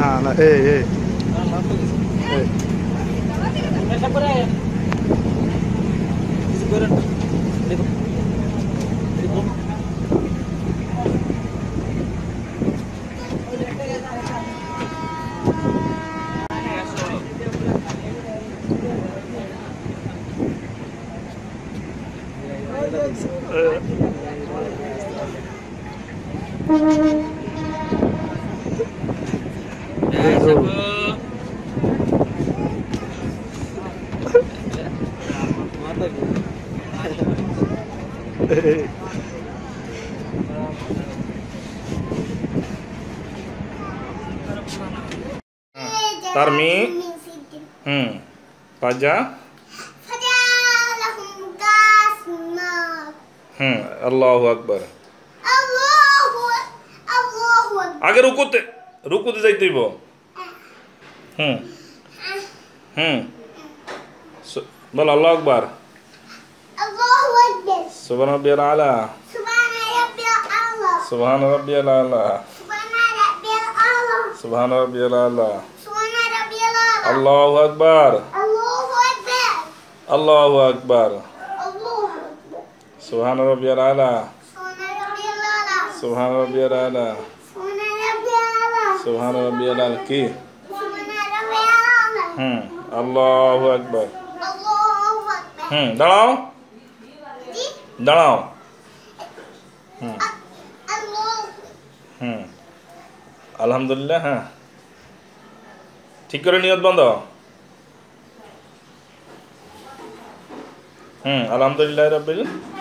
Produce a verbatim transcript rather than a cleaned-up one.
না না এই এই এই Tarmi, hmm, Faja, hmm, Allahu Akbar. আগে রুকুতে রুকুতে যাইতে হইব হুম হুম বল আল্লাহু আকবার আল্লাহু আকবার সুবহান রাব্বিয়াল আলা সুবহান রাব্বিয়াল আলা সুবহান রাব্বিয়াল আলা সুবহান রাব্বিয়াল আলা আল্লাহু আকবার আল্লাহু আকবার আল্লাহু আকবার সুবহান রাব্বিয়াল আলা সুবহান রাব্বিয়াল আলা সুবহান রাব্বিয়াল আলা কি হুম আল্লাহু আকবার হুম দাঁড়াও দাঁড়াও হুম হুম আলহামদুলিল্লাহ হ্যাঁ ঠিক করে নিয়ত বন্ধ হুম আলহামদুলিল্লাহ রাব্বিল